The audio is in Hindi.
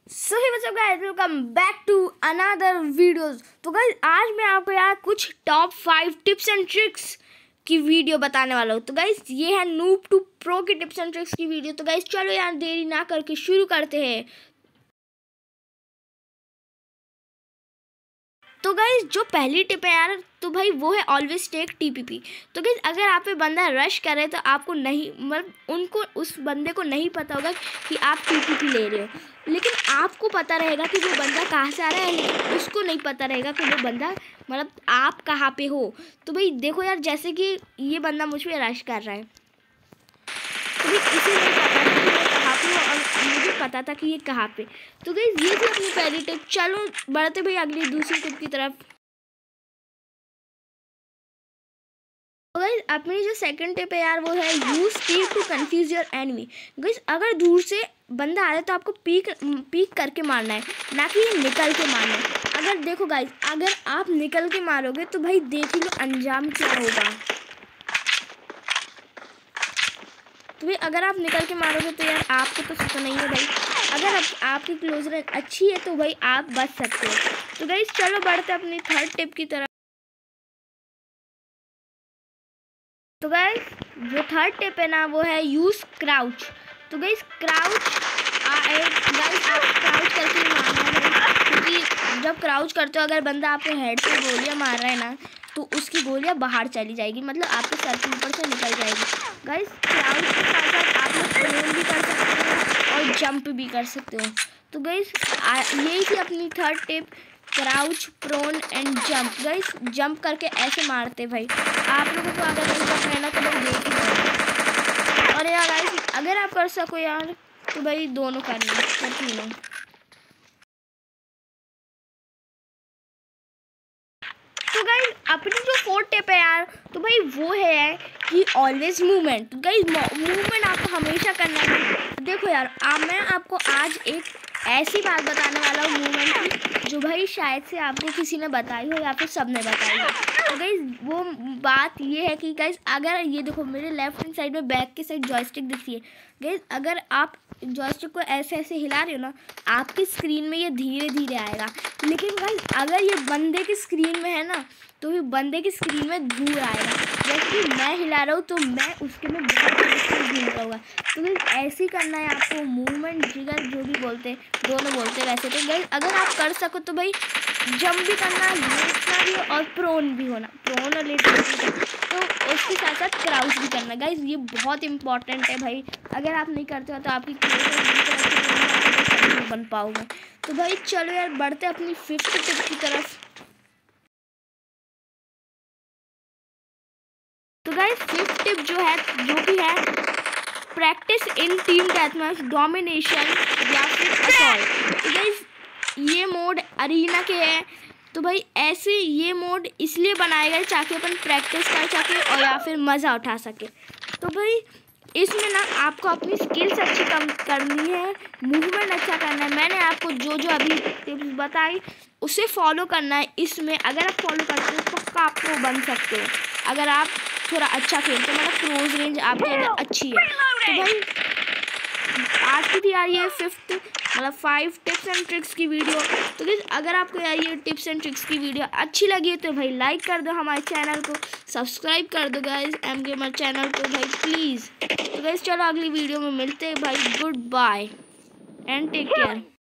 So hey what's up guys, welcome back to another videos. तो गाइस आज मैं आपको यार कुछ टॉप 5 टिप्स एंड ट्रिक्स की वीडियो बताने वाला हूँ। तो गाइस ये है नूब टू प्रो की टिप्स एंड ट्रिक्स की वीडियो। तो गाइस चलो यार देरी ना करके शुरू करते हैं। तो गाइस जो पहली टिप है यार, तो भाई वो है ऑलवेज टेक टीपीपी। तो गाइस अगर आप पे बंदा रश करे तो आपको नहीं, मतलब उनको, उस बंदे को नहीं पता होगा कि आप टीपीपी ले रहे हो, लेकिन आपको पता रहेगा कि वो बंदा कहाँ से आ रहा है। उसको नहीं पता रहेगा कि वो बंदा, मतलब आप कहाँ पे हो। तो भाई देखो यार, जैसे कि ये बंदा मुझ पर रश कर रहा है, तो भाई इसे नहीं पता कि मैं कहाँ पे हूँ और मुझे पता था कि ये कहाँ पे। तो गाइस ये थी अपनी पहली टिप। चलो बढ़ते भाई अगली दूसरी टिप की तरफ। तो गाइस अपनी जो सेकंड टिप है यार, वो है use speed to confuse your enemy. Guys अगर दूर से बंदा आ रहा है तो आपको पीक करके मारना है, ना कि ये निकल के मारना है। अगर देखो गाइस, अगर आप निकल के मारोगे तो भाई देख ही लो अंजाम क्या होगा। तो भाई अगर आप निकल के मारोगे तो यार आपको तो पता नहीं है भाई। अगर आपकी क्लोज रेंज अच्छी है तो भाई आप बच सकते हो। तो गाइस चलो बढ़ते अपनी थर्ड टिप की तरफ। तो गाइस जो थर्ड टिप है ना, वो है यूज क्राउच। तो गाइस क्राउच गाइस आप क्राउच करके ही मारना है, क्योंकि जब क्राउच करते हो अगर बंदा आपके हेड पे गोलियां मार रहा है ना, तो उसकी गोलियां बाहर चली जाएगी, मतलब आपके सर के ऊपर से निकल जाएगी। गाइस क्राउच के साथ साथ आप लोग प्रोन भी कर सकते हो और जंप भी कर सकते हो। तो गाइस यही थी अपनी third tip, crouch, prone and jump. Guys jump करके ऐसे मारते भाई, आप लोगों को अगर नहीं करना है ना तो भाई देख ही। और यार गाइस अगर आप कर सको यार तो भाई दोनों करना, तीनों। तो गाइस अपनी जो फोर्थ टिप है यार, तो भाई वो है कि ऑलवेज मूवमेंट। तो गाइस मूवमेंट आपको हमेशा करना है। देखो यार मैं आपको आज एक ऐसी बात बताने वाला हूँ मूवमेंट की, जो भाई शायद से आपको किसी ने बताई हो या फिर सब ने बताई हो। तो गाइस वो बात ये है कि गाइस अगर ये देखो मेरे लेफ्ट हैंड साइड में बैक की साइड जॉयस्टिक दिखती है। गाइस अगर आप जॉयस्टिक को ऐसे ऐसे हिला रहे हो ना, आपकी स्क्रीन में ये धीरे धीरे आएगा। लेकिन गाइस अगर ये बंदे की स्क्रीन में है ना, तो ये बंदे की स्क्रीन में दूर आएगा। जैसे कि मैं हिला रहा हूँ तो मैं उसके में बहुत घूम रहा होगा। तो गाइस ऐसे ही करना है आपको, मूवमेंट जिगर जो भी बोलते हैं, दोनों बोलते हैं वैसे। तो गाइस अगर आप कर सको तो भाई जंप भी करना, लेटना भी और प्रोन भी होना, प्रोन और लेटना भी, तो उसके साथ साथ क्राउच भी करना। गाइस ये बहुत इंपॉर्टेंट है भाई, अगर आप नहीं करते हो तो आपकी नहीं बन पाओगे। तो भाई चलो यार बढ़ते अपनी फिफ्थ टिप की तरफ। तो गाइस फिफ्थ टिप जो है, जो भी है, practice in team deathmatch, domination या फिर असॉल्ट। तो गाइस ये मोड अरीना के है। तो भाई ऐसे ये मोड इसलिए बनाया गया ताकि अपन प्रैक्टिस कर सके और या फिर मज़ा उठा सके। तो भाई इसमें ना आपको अपनी स्किल्स अच्छी कम करनी है, मूवमेंट अच्छा करना है। मैंने आपको जो जो अभी टिप्स बताई उसे फॉलो करना है। इसमें अगर आप फॉलो करते हो तो पक्का आप प्रो बन सकते हो, अगर आप थोड़ा अच्छा खेलते हो, मतलब क्लोज रेंज आपकी अगर अच्छी है। तो भाई आज की थी यार ये फिफ्थ, मतलब 5 टिप्स एंड ट्रिक्स की वीडियो। तो गाइस अगर आपको यार ये टिप्स एंड ट्रिक्स की वीडियो अच्छी लगी है तो भाई लाइक कर दो, हमारे चैनल को सब्सक्राइब कर दो गाइस, एम गेमर चैनल को भाई प्लीज़। तो गाइस चलो अगली वीडियो में मिलते हैं भाई, good bye and take care.